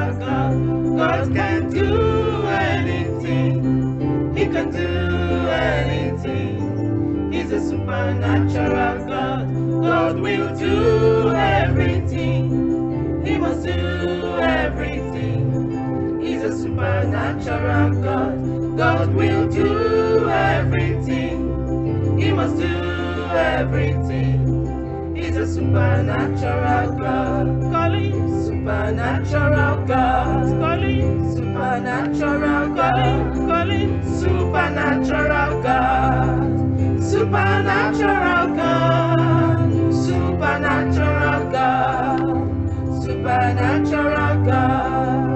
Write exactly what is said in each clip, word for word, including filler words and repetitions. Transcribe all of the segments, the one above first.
supernatural God. God can do anything. He can do anything. He's a supernatural God. God will do everything. He must do everything. He's a supernatural God. God will do everything. He must do everything. He's a supernatural God. Calling supernatural God. Calling supernatural God. Calling supernatural God. Supernatural God. Supernatural God. Supernatural God.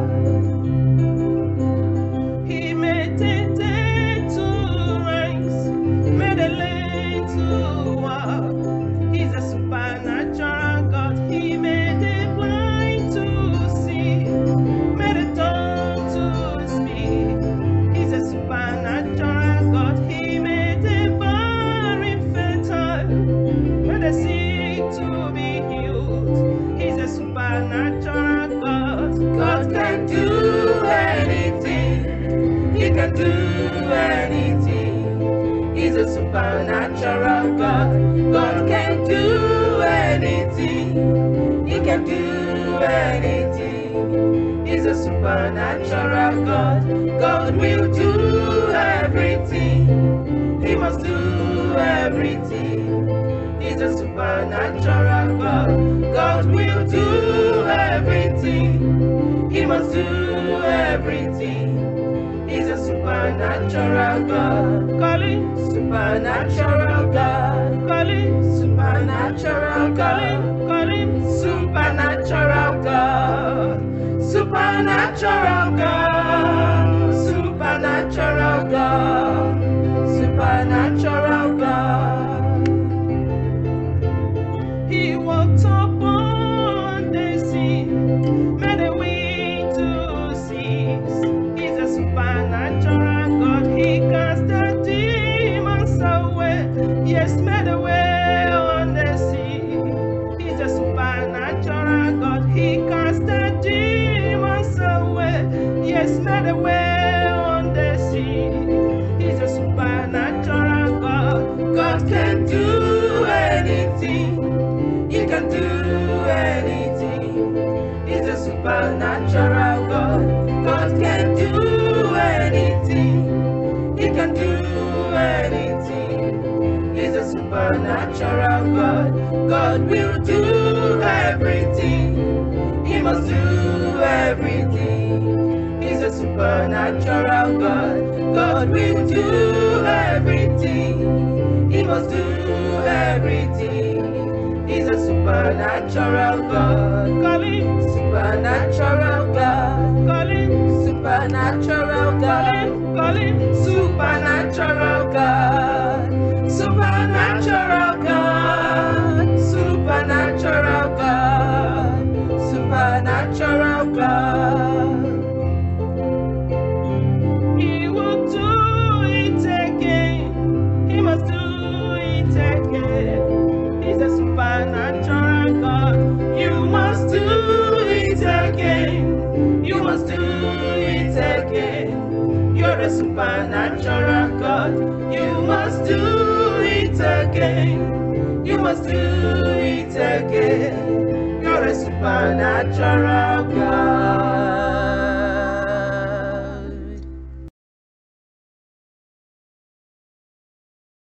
He made the dead to rise, made the lame to walk. He's a supernatural God. He made the blind to see, made the dumb to speak. He's a supernatural God. He made the barren fertile, made the sick to be healed. He's a supernatural God. God can do anything. He can do anything. He's a supernatural God. God can do anything. He can do anything. He's a supernatural God. God will do everything. He must do everything. He's a supernatural God. God will do everything. He must do everything. He's a supernatural God. Calling supernatural God. Calling supernatural God. Calling supernatural God. Supernatural God. Supernatural God. Supernatural God. He walked upon the sea, made a way to cease. He's a supernatural God. He cast the demons away. Yes, made a way on the sea. He's a supernatural God. He cast the demons away. Yes, made a way on the sea. He's a supernatural God. God can do anything. He can do anything. He's a supernatural God. God can do anything. He can do anything. He's a supernatural God. God will do everything. He must do everything. He's a supernatural God. God will do everything. He must do everything. He's a supernatural God. Calling supernatural God. Calling supernatural God. Calling supernatural God. Supernatural God. Supernatural God. Supernatural God. He will do it again. He must do it again. He's a supernatural God. You must do it again. You must do it again. You're a supernatural God. You must do it again. You must do it again. You're a supernatural